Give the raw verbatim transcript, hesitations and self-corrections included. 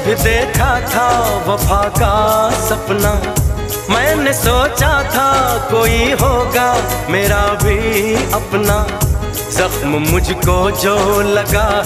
देखा था वफा का सपना, मैंने सोचा था कोई होगा मेरा भी अपना। जख्म मुझको जो लगा